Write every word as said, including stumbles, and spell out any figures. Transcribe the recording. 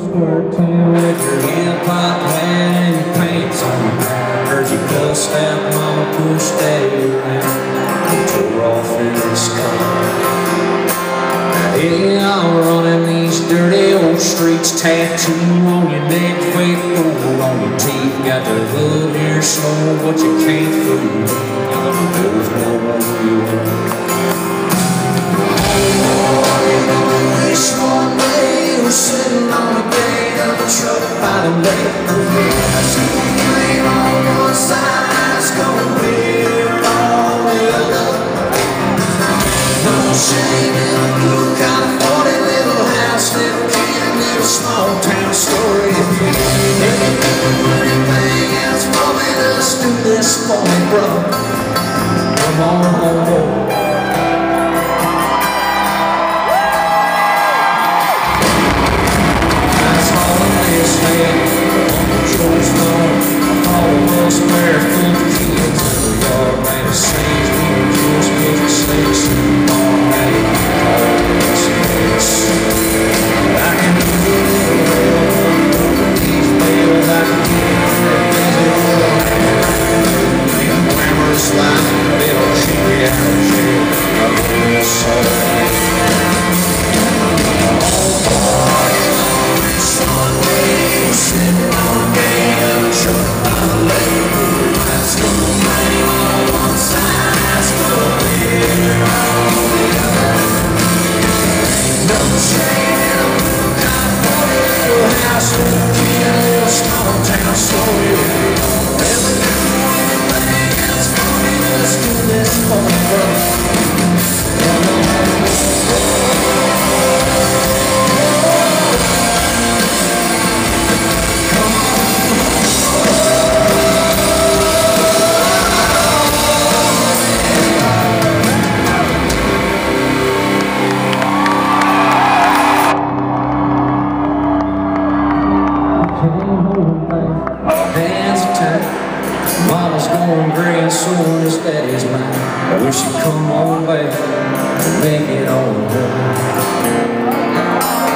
square town with your hip-hop hat and your pants on. Heard you cussed out mama, pushed daddy around, tore off his collar. Yeah, I'm running these dirty old streets, tattoo on your neck, fake gold on your teeth. Got the hood here slow, but you can't fool. There's no one you one day you were sitting on the gate of a truck by the lake. Lane on one side, it's gonna be all the other. No shame in a blue California little house, little kid, little small town story. Anything else for me, let's do this for me, brother. Come on home. Mama's going gray and so is daddy's mine. I wish you'd come on back and make it all right.